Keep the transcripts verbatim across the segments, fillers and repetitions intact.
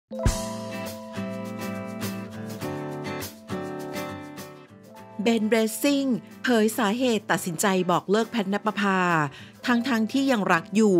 เบนเรซซิ่งเผยสาเหตุตัดสินใจบอกเลิกแพทณปภาทั้งๆ ท, ที่ยังรักอยู่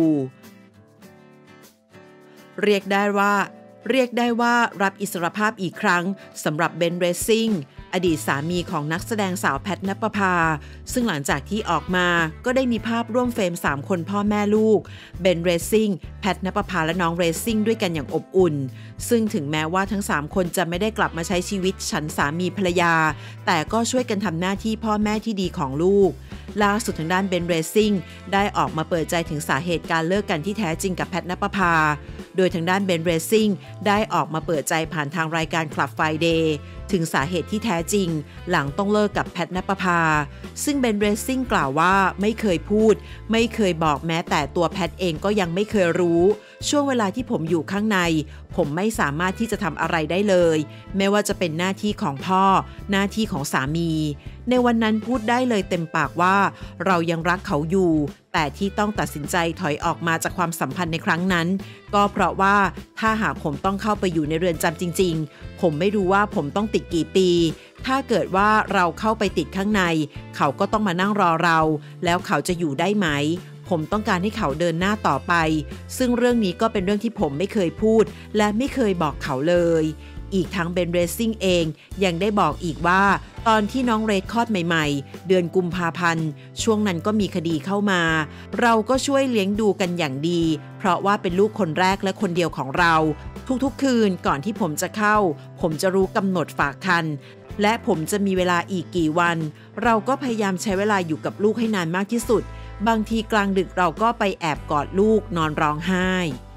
เรียกได้ว่าเรียกได้ว่ารับอิสรภาพอีกครั้งสำหรับเบนเรซซิ่งอดีตสามีของนักแสดงสาวแพทณปภาซึ่งหลังจากที่ออกมาก็ได้มีภาพร่วมเฟรมสามคนพ่อแม่ลูกเบนเรซซิ่งแพทณปภาและน้องเรซซิ่งด้วยกันอย่างอบอุ่นซึ่งถึงแม้ว่าทั้งสามคนจะไม่ได้กลับมาใช้ชีวิตฉันสามีภรรยาแต่ก็ช่วยกันทำหน้าที่พ่อแม่ที่ดีของลูกล่าสุดทางด้านเบนเรซซิ่งได้ออกมาเปิดใจถึงสาเหตุการเลิกกันที่แท้จริงกับแพทณปภาโดยทางด้านเบนเรซซิ่งได้ออกมาเปิดใจผ่านทางรายการ Club Friday ถึงสาเหตุที่แท้จริงหลังต้องเลิกกับแพทณปภาซึ่งเบนเรซซิ่งกล่าวว่าไม่เคยพูดไม่เคยบอกแม้แต่ตัวแพทเองก็ยังไม่เคยรู้ช่วงเวลาที่ผมอยู่ข้างในผมไม่สามารถที่จะทำอะไรได้เลยไม่ว่าจะเป็นหน้าที่ของพ่อหน้าที่ของสามีในวันนั้นพูดได้เลยเต็มปากว่าเรายังรักเขาอยู่แต่ที่ต้องตัดสินใจถอยออกมาจากความสัมพันธ์ในครั้งนั้นก็เพราะว่าถ้าหากผมต้องเข้าไปอยู่ในเรือนจำจริงๆผมไม่รู้ว่าผมต้องติดกี่ปีถ้าเกิดว่าเราเข้าไปติดข้างในเขาก็ต้องมานั่งรอเราแล้วเขาจะอยู่ได้ไหมผมต้องการให้เขาเดินหน้าต่อไปซึ่งเรื่องนี้ก็เป็นเรื่องที่ผมไม่เคยพูดและไม่เคยบอกเขาเลยอีกทั้งเบนเรซซิ่งเองยังได้บอกอีกว่าตอนที่น้องเรดคลอดใหม่ๆเดือนกุมภาพันธ์ช่วงนั้นก็มีคดีเข้ามาเราก็ช่วยเลี้ยงดูกันอย่างดีเพราะว่าเป็นลูกคนแรกและคนเดียวของเราทุกๆคืนก่อนที่ผมจะเข้าผมจะรู้กำหนดฝากครรภ์และผมจะมีเวลาอีกกี่วันเราก็พยายามใช้เวลาอยู่กับลูกให้นานมากที่สุดบางทีกลางดึกเราก็ไปแอบกอดลูกนอนร้องไห้